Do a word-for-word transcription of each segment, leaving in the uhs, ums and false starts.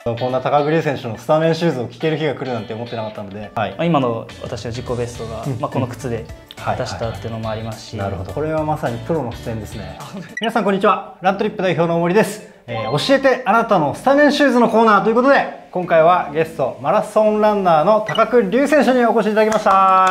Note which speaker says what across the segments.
Speaker 1: こんな高栗選手のスタメンシューズを着ける日が来るなんて思ってなかったので、はい、
Speaker 2: まあ今の私の自己ベストが、まあこの靴で出したっていうのもありますし、
Speaker 1: なるほど、これはまさにプロの視点ですね。皆さんこんにちは、ラントリップ代表の大森です。えー、教えてあなたのスタメンシューズのコーナーということで、今回はゲストマラソンランナーの高久龍選手にお越しいただきました。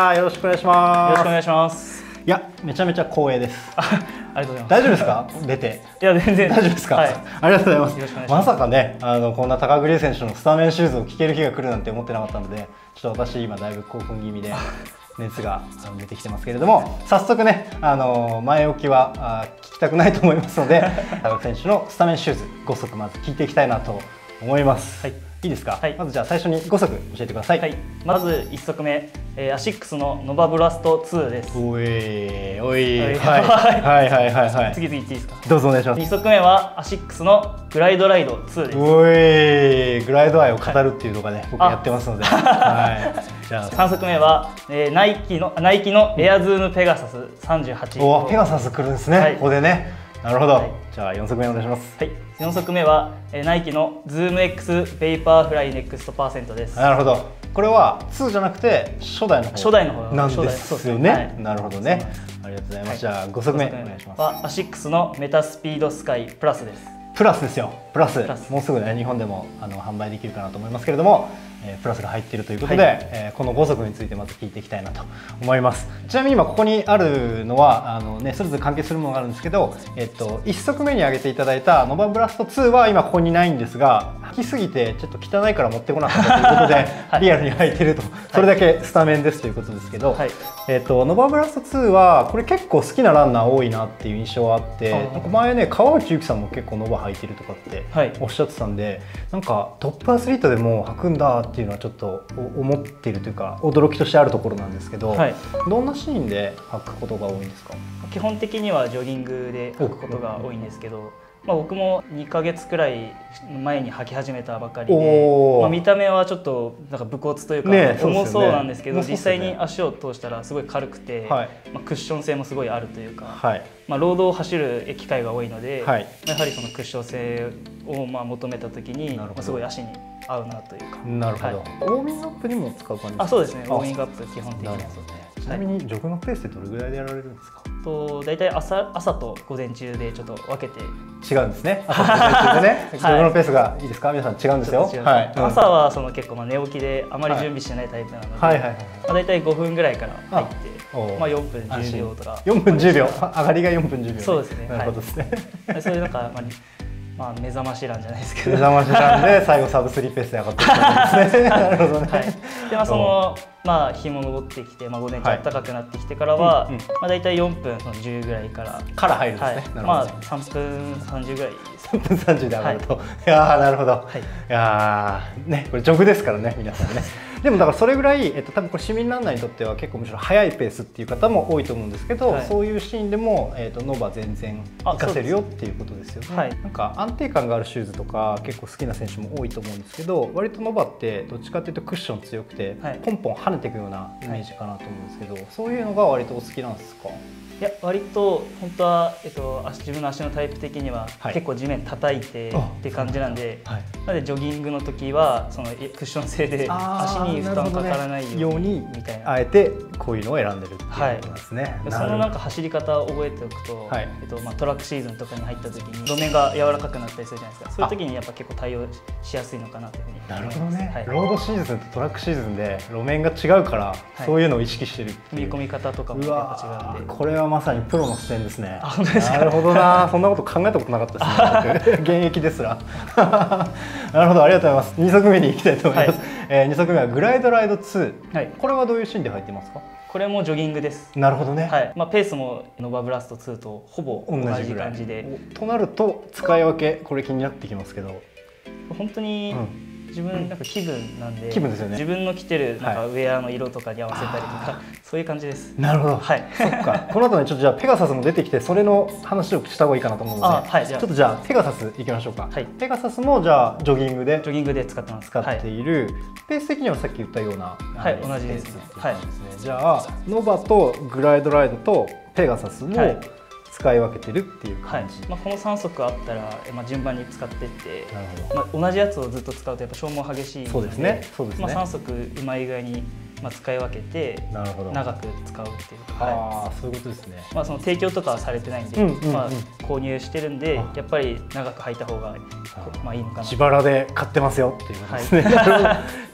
Speaker 1: よろしくお願いします。
Speaker 2: よろしくお願いします。
Speaker 1: いや、めちゃめちゃ光栄です。
Speaker 2: ありがとうございます。
Speaker 1: 大丈夫ですか？出て。
Speaker 2: いや、全然
Speaker 1: 大丈夫ですか？
Speaker 2: はい、
Speaker 1: ありがとうございます。
Speaker 2: よろしくお願いします。
Speaker 1: まさかね、あのこんな高栗選手のスタメンシューズを着ける日が来るなんて思ってなかったので、ちょっと私今だいぶ興奮気味で熱が出てきてますけれども、早速ね、あの前置きはあ聞きたくないと思いますので、高栗選手のスタメンシューズご足まず聞いていきたいなと思います。はい。いいですか？はい、まずじゃあ最初にご足教えてください。はい、
Speaker 2: まずいっ足目、えー、アシックスのノバブラストツーです。
Speaker 1: おいおい、はいはいはいはいはい。
Speaker 2: 次々いっていいですか？
Speaker 1: どうぞお願いします。
Speaker 2: に足目はアシックスのグライドライドツーです。
Speaker 1: おい、グライド愛を語るっていうのがね、はい、僕やってますので。はい。じゃあ
Speaker 2: さん足目は、えー、ナイキのナイキのエアズームペガサスさんじゅうはち。
Speaker 1: お、ペガサス来るんですね。はい、ここでね。なるほど。はい、じゃあよん足目お願いします。はい。
Speaker 2: よん足目は、えー、ナイキのズーム X ベイパーフライネクストパーセントです。
Speaker 1: なるほど。これはツーじゃなくて初代の方。
Speaker 2: 初代の方
Speaker 1: なんですよね。はい、なるほどね。ありがとうございます。はい、じゃあご足目お願いします。
Speaker 2: はアシックスのメタスピードスカイプラスです。
Speaker 1: プラスですよ。プラス。もうすぐね、日本でもあの販売できるかなと思いますけれども、えー、プラスが入っているということで、はい、えー、このご足についてまず聞いていきたいなと思います。ちなみに今ここにあるのはあの、ね、それぞれ関係するものがあるんですけど、えっと、いっ足目に挙げていただいたノバブラストツーは今ここにないんですが、履きすぎてちょっと汚いから持ってこなかったということで、はい、リアルに履いてると、それだけスタメンですということですけど、はい、えっと、ノバブラストツーはこれ結構好きなランナー多いなっていう印象があって、なんか前ね、川内優輝さんも結構ノバ履いてるとかっておっしゃってたんで、はい、なんかトップアスリートでも履くんだっていうのはちょっと思っているというか驚きとしてあるところなんですけど、はい、どんなシーンで履くことが多いんですか？
Speaker 2: 基本的にはジョギングで履くことが多いんですけど、まあ僕もにかげつくらい前に履き始めたばかりで、まあ見た目はちょっとなんか武骨というか重そうなんですけど、実際に足を通したらすごい軽くて、まあクッション性もすごいあるというか、まあロードを走る機会が多いので、やはりそのクッション性をまあ求めた時にすごい足に合うなというか。
Speaker 1: なるほど。ウォーミングアップにも使う感じですか？
Speaker 2: あ、そうですね。ウォーミングアップ基本的には。
Speaker 1: ちなみにジョグのペースってどれぐらいでやられるんですか？
Speaker 2: と大体朝朝と午前中でちょっと分けて。
Speaker 1: 違うんですね。朝と午前中でね。ジョグのペースがいいですか？皆さん違うんですよ。
Speaker 2: はい。朝はその結構まあ寝起きであまり準備してないタイプなので、はいはいはい。まあ大体ごふんぐらいから入って、まあよんぷんじゅうびょうとか。
Speaker 1: よんぷんじゅうびょう。上がりがよんぷんじゅうびょう。
Speaker 2: そうですね。
Speaker 1: なるほどですね。
Speaker 2: それなんかまあ。まあ目覚ましランじゃないですけど、
Speaker 1: 目覚ましランで最後サブスリーペースで上がってきたんですね。なるほどね。はい、でまあ
Speaker 2: そのまあ日も昇ってきて、まあ午前中暖かくなってきてからは、まあ大体よんぷんじゅうぐらいから
Speaker 1: から入るんですね。
Speaker 2: まあさんぷんさんじゅうぐらいです。
Speaker 1: さんぷんさんじゅうで上がると、いやーなるほど。いやーね、これジョグですからね、皆さんね。でもだからそれぐらい、えっと、多分これ市民ランナーにとっては結構むしろ速いペースっていう方も多いと思うんですけど、はい、そういうシーンでも、えっと、ノバ全然活かせるよっていうことですよね。はい、なんか安定感があるシューズとか結構好きな選手も多いと思うんですけど、割とノバってどっちかっていうとクッション強くて、はい、ポンポン跳ねていくようなイメージかなと思うんですけど、はい、そういうのが割とお好きなんですか？
Speaker 2: いや割と本当は、えっと、足自分の足のタイプ的には、はい、結構地面叩いてって感じなんで、はい、なのでジョギングの時はそのクッション性で足に負担かからないようにみたいな、
Speaker 1: あえてこういうのを選んでるっていうことなんですね。
Speaker 2: はい、そのなんか走り方を覚えておくと、はい、えっとまあトラックシーズンとかに入った時に路面が柔らかくなったりするじゃないですか。そういう時にやっぱ結構対応しやすいのかなというふうに思います。
Speaker 1: なるほどね。はい、ロードシーズンとトラックシーズンで路面が違うから、はい、そういうのを意識してるっていう。
Speaker 2: 踏み込み方とかもやっぱ違うんで。
Speaker 1: これはまさにプロの視点ですね。
Speaker 2: あ、本当ですか？
Speaker 1: なるほどな。そんなこと考えたことなかったですね。現役ですら。なるほど、ありがとうございます。に足目に行きたいと思います。はい、えー、に足目はグライドライドツー。はい、これはどういうシーンで入っていますか？
Speaker 2: これもジョギングです。
Speaker 1: なるほどね。
Speaker 2: はい。まあペースもノバブラストツーとほぼ同じ感じで。
Speaker 1: となると使い分け、これ気になってきますけど。
Speaker 2: 本当に。うん自分なんか気分なんで、
Speaker 1: 気分ですよね。
Speaker 2: 自分の着てるなんかウェアの色とかに合わせたりとか、そういう感じです。
Speaker 1: なるほど。はい。そっか。この後ねちょっとじゃあペガサスも出てきてそれの話をした方がいいかなと思うので、はい、ちょっとじゃあペガサス行きましょうか。はい。ペガサスもじゃあジョギングで
Speaker 2: ジョギングで使ってます。
Speaker 1: 使っている、ペース的にはさっき言ったような、
Speaker 2: はい、同じですね。はい。
Speaker 1: じゃあノバとグライドライドとペガサスも使い分けてるっていう感じ、
Speaker 2: はい、まあ、このさん足あったら、まあ、順番に使っていって、
Speaker 1: なるほど、
Speaker 2: まあ、同じやつをずっと使うとやっぱ消耗激しいので、
Speaker 1: そうですね、そうですね、
Speaker 2: まあ、さん足うまい具合にまあ使い分けて長く使うっていう、
Speaker 1: はい、そういうことですね。
Speaker 2: まあその提供とかはされてないんで、まあ購入してるんで、やっぱり長く履いた方がまあいいのかな。
Speaker 1: 自腹で買ってますよっていうことですね。はい、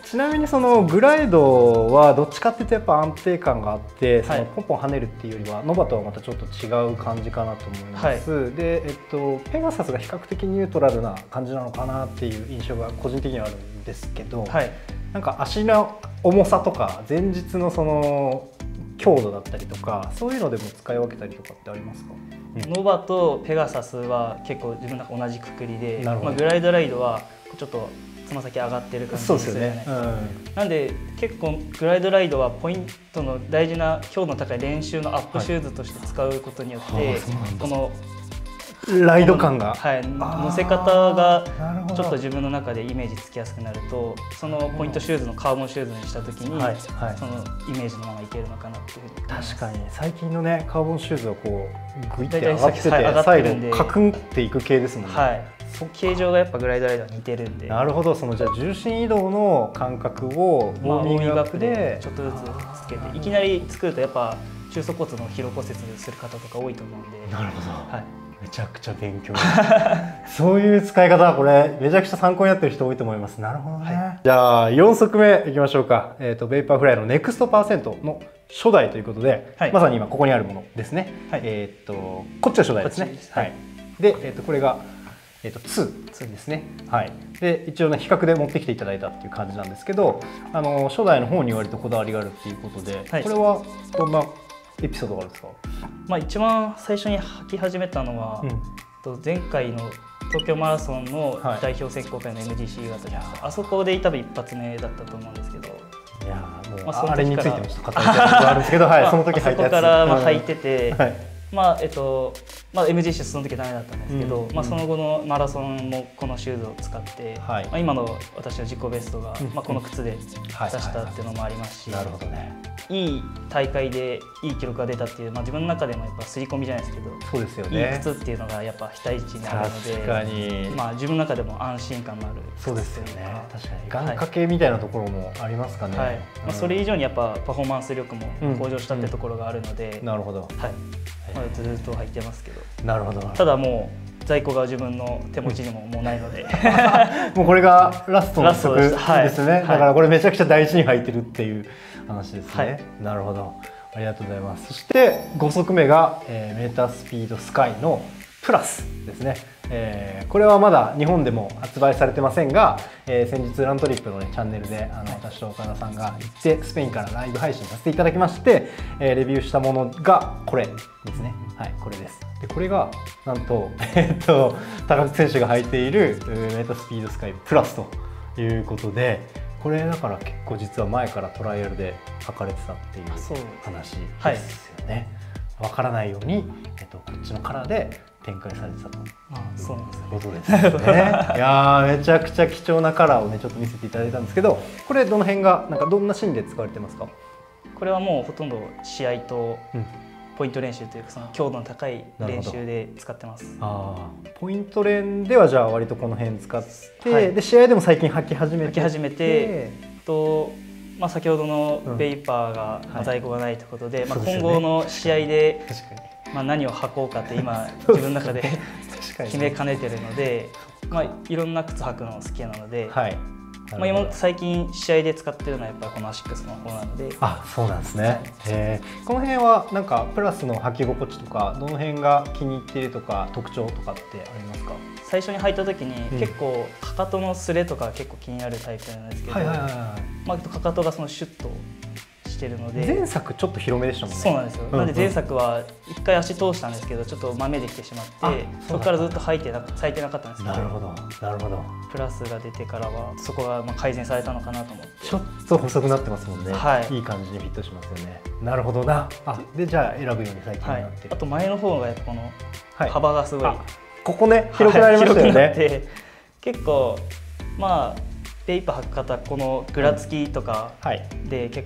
Speaker 1: ちなみにそのグライドはどっちかっていうとやっぱ安定感があって、そのポンポン跳ねるっていうよりはノバとはまたちょっと違う感じかなと思います。はい、で、えっとペガサスが比較的ニュートラルな感じなのかなっていう印象が個人的にはあるんですけど、はい、なんか足の重さとか前日のその強度だったりとかそういうのでも使い分けたりとかってありますか？
Speaker 2: うん、ノバとペガサスは結構自分の中同じくくりで、まあ、グライドライドはちょっとつま先上がってる感じですよね。うん、なんで結構グライドライドはポイントの大事な強度の高い練習のアップシューズとして使うことによって、はい、この
Speaker 1: ライド感が、
Speaker 2: はい、乗せ方がちょっと自分の中でイメージつきやすくなると、そのポイントシューズのカーボンシューズにした時に、はいはい、そのイメージのままいけるのかなっていうふうに。
Speaker 1: 確かに最近のねカーボンシューズはこうグイって上がってて、最後カクンっていく系ですもんね。はい、
Speaker 2: 形状がやっぱグライドライドは似てるんで。
Speaker 1: なるほど、そのじゃあ重心移動の感覚をウォーミングアップで
Speaker 2: ちょっとずつつけて、いきなり作るとやっぱ中足骨の疲労骨折する方とか多いと思うんで。
Speaker 1: なるほど、はい、めちゃくちゃ勉強そういう使い方、これめちゃくちゃ参考になってる人多いと思います。なるほどね、はい、じゃあよん足目いきましょうか。えーと、ベイパーフライのネクストパーセントの初代ということで、はい、まさに今ここにあるものですね。はい、えっ、ー、とこっちは初代ですね。はい、で、えー、とこれが、えー、とにですね。はい、で一応ね比較で持ってきていただいたっていう感じなんですけど、あの初代の方に割とこだわりがあるっていうことで、はい、これはどんなエピソードがあるんですか？
Speaker 2: まあ一番最初に履き始めたのは、うん、前回の東京マラソンの代表選考会の エムジーシー があったじゃないですか。あそこで多分一発目だったと思うんですけど、
Speaker 1: いやもう、まあ、あれについてもちょっと語りたいことがあるんですけど、はい、その時履いたやつ、
Speaker 2: そこからまあ履いてて、はい、まあえっとまあ、エムジーシー その時ダメだったんですけど、うん、まあ、その後のマラソンもこのシューズを使って、はい、まあ、今の私の自己ベストが、うん、まあ、この靴で出したっていうのもありますし、
Speaker 1: なるほどね、
Speaker 2: いい大会でいい記録が出たっていう、まあ、自分の中でもやっぱ刷り込みじゃないですけど、
Speaker 1: そうですよね、
Speaker 2: いい靴っていうのがやっぱ非対値になるので、
Speaker 1: 確かに、
Speaker 2: まあ、自分の中でも安心感のある靴
Speaker 1: そうですよね。確かに願掛けみたいなところもありますかね。はい、
Speaker 2: まあ、それ以上にやっぱパフォーマンス力も向上したってところがあるので、
Speaker 1: うん、なるほど、はい、
Speaker 2: まあ、ずっと履いてますけど、
Speaker 1: なるほど、
Speaker 2: ただもう在庫が自分の手持ちにももうないので
Speaker 1: もうこれがラストの曲ですね、はい、だからこれめちゃくちゃ大事に履いてるっていう話ですね、はい、なるほど、ありがとうございます。そしてご足目が、えー、メータースピードスカイのプラスですね。えー、これはまだ日本でも発売されてませんが、えー、先日ラントリップの、ね、チャンネルであの私と岡田さんが行ってスペインからライブ配信させていただきまして、えー、レビューしたものがこれですね。はい、これです。でこれがなんと、えー、っと高木選手が履いているメータースピードスカイプラスということで、これだから結構実は前からトライアルで履かれてたっていう話ですよね。わからないように、えっと、こっちのカラーで展開されてたということですね。いやーめちゃくちゃ貴重なカラーをねちょっと見せていただいたんですけど、これどの辺がなんかどんなシーンで使われてますか？
Speaker 2: これはもうほとんど試合とポイント練習というかその強度の高い練習で使ってます。
Speaker 1: あポイント練ではじゃあ割とこの辺使って、はい、で試合でも最近履き始めて
Speaker 2: 履き始めてと、まあ、先ほどのベイパーが、うん、在庫がないということで、はい、まあ、今後の試合でまあ何を履こうかって今自分の中で決めかねてるので、まあ、いろんな靴履くの好きなので、はい、まあ今最近試合で使ってるのはやっぱりこのアシックスの方なので。
Speaker 1: あ、そうなんですね。へー、この辺はなんかプラスの履き心地とかどの辺が気に入っているとか特徴とかってありますか？
Speaker 2: 最初に履いた時に結構かかとのすれとか結構気になるタイプなんですけど、まあかかとがそのシュッとしてるので、
Speaker 1: 前作ちょっと広めでしたもんね。
Speaker 2: そうなんですよ。なんで前作は一回足通したんですけどちょっと豆できてしまって、そこからずっと履いてな履いてなかったんですけど、
Speaker 1: なるほどなるほど。
Speaker 2: プラスが出てからはそこがまあ改善されたのかなと思って。
Speaker 1: ちょっと細くなってますもんね。はい。いい感じにフィットしますよね。なるほどな。あ、でじゃあ選ぶように最近なってる。はい、あと
Speaker 2: 前の方がやっぱこの幅がすごい、はい、
Speaker 1: ここね広くなりましたよね。はい、
Speaker 2: 結構まあベイパー履く方このぐらつきとかで結構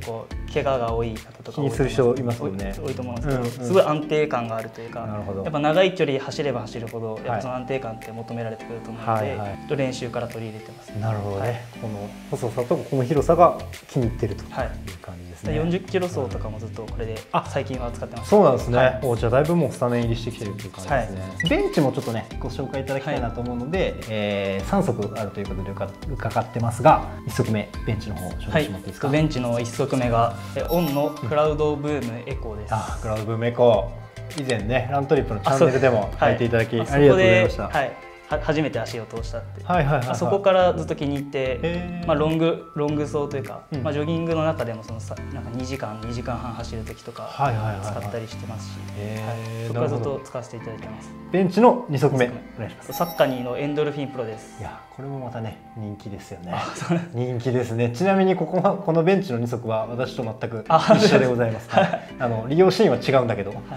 Speaker 2: 怪我が多い方とか
Speaker 1: 気にする人いますもんね。
Speaker 2: 多いと思うんですけど、うんうん、すごい安定感があるというか、やっぱ長い距離走れば走るほどやっぱその安定感って求められてくると思うので、はいはい、練習から取り入れてます。
Speaker 1: なるほどね、はい、この細さとこの広さが気に入ってるという感じですね。
Speaker 2: はい、よんじゅっキロ走とかもずっとこれで最近は使ってます。
Speaker 1: そうなんですね。はい、おじゃあだいぶもうスタメン入りしてきてるっていう感じですね。はい、ベンチもちょっとねご紹介いただきたいなと思うので、はい、えー、さん足あるということで伺ってますが、いっ足目ベンチの方を紹介してもらっていいですか。はい、
Speaker 2: ベンチのいっ足目がオンのクラウドブームエコーです。
Speaker 1: あ、クラウドブームエコー、以前ねラントリップのチャンネルでも書いていただき、はい、ありがとうございました。はい、
Speaker 2: 初めて足を通したって、そこからずっと気に入って、まあ、ロングロング走というか、うん、まあ、ジョギングの中でもそのさなんかにじかんにじかんはん走る時とか使ったりしてますし、そこからずっと使わせていただいてます。
Speaker 1: ベンチのに足目お願いします。
Speaker 2: サッカニーのエンドルフィンプロです。
Speaker 1: いやこれもまたね人気ですよね。人気ですね。ちなみにここはこのベンチのに足は私と全く一緒でございます。はい、あの利用シーンは違うんだけど、はい、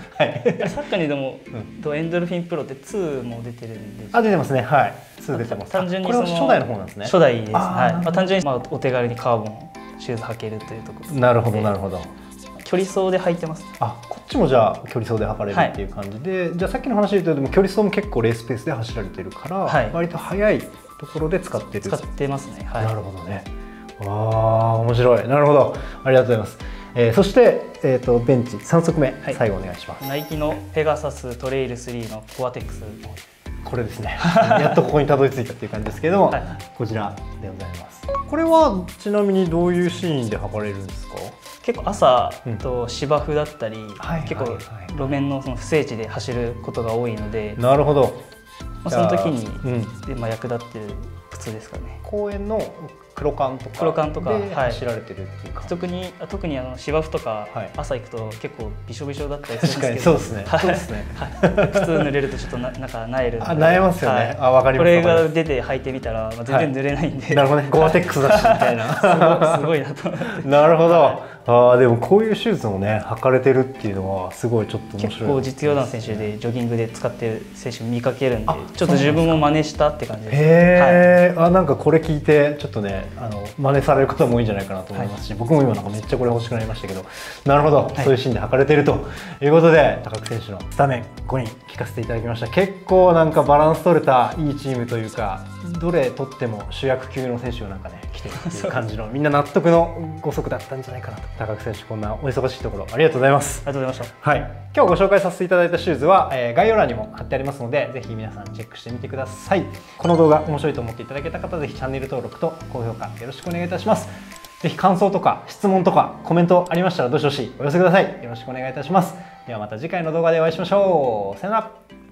Speaker 2: サッカニーでも、うん、エンドルフィンプロってツーも出てるんです。
Speaker 1: あ、出てますね。はい、ツー出てます。単純にこれは初代の方なんですね。
Speaker 2: 初代です。はい。まあ単純にまあお手軽にカーボンシューズ履けるというところ。
Speaker 1: なるほどなるほど。
Speaker 2: 距離走で履いてます。
Speaker 1: あ、こっちもじゃあ距離走で履かれるっていう感じで、はい、じゃあさっきの話で言うとでも距離走も結構レースペースで走られてるから、はい、割と速いところで使ってる。
Speaker 2: 使ってますね。はい。
Speaker 1: なるほどね。わあ面白い。なるほど。ありがとうございます。えー、そしてえっ、ー、とベンチさん足目、はい、最後お願いします。
Speaker 2: ナイキのペガサストレイルスリーのコアテックス。
Speaker 1: これですね。やっとここにたどり着いたっていう感じですけども、はい、こちらでございます。これはちなみにどういうシーンで履かれるんですか？
Speaker 2: 結構朝と芝生だったり、結構路面のその不整地で走ることが多いので、
Speaker 1: なるほど。
Speaker 2: まあその時に、うん、でまあ役立ってる靴ですかね。
Speaker 1: 公園の黒缶とか
Speaker 2: 黒缶とか
Speaker 1: で走られてるっていうか、
Speaker 2: 特に特にあの芝生とか朝行くと結構びしょびしょだったりするんですけ
Speaker 1: ど、そうですね。そうですね。
Speaker 2: 靴濡れるとちょっとななんかなえる。
Speaker 1: あ、なえますよね。あ、わかります。
Speaker 2: これが出て履いてみたら全然濡れないんで。
Speaker 1: なるほどね。ゴアテックスだしみたいな。
Speaker 2: すごいなと思って。
Speaker 1: なるほど。ああでもこういうシューズもね履かれてるっていうのはすごいちょっと面白い。
Speaker 2: 結構実用団選手でジョギングで使ってる選手見かけるんで、ちょっと自分も真似したって感じです。
Speaker 1: へえ、はい、あなんかこれ聞いてちょっとねあの真似される方も多いんじゃないかなと思いますし、はい、僕も今なんかめっちゃこれ欲しくなりましたけど、なるほど、はい、そういうシーンで履かれてるということで高久選手のスタメンごにん聞かせていただきました。結構なんかバランス取れたいいチームというか、どれ取っても主役級の選手がなんかね来てるっていう感じのみんな納得のご足だったんじゃないかなと。高久選手こんなお忙しいところありがとうございます。
Speaker 2: ありがとうございました。
Speaker 1: はい、今日ご紹介させていただいたシューズは、えー、概要欄にも貼ってありますのでぜひ皆さんチェックしてみてください。この動画面白いと思っていただけた方はぜひチャンネル登録と高評価よろしくお願いいたします。ぜひ感想とか質問とかコメントありましたらどしどしお寄せください。よろしくお願いいたします。ではまた次回の動画でお会いしましょう。さよなら。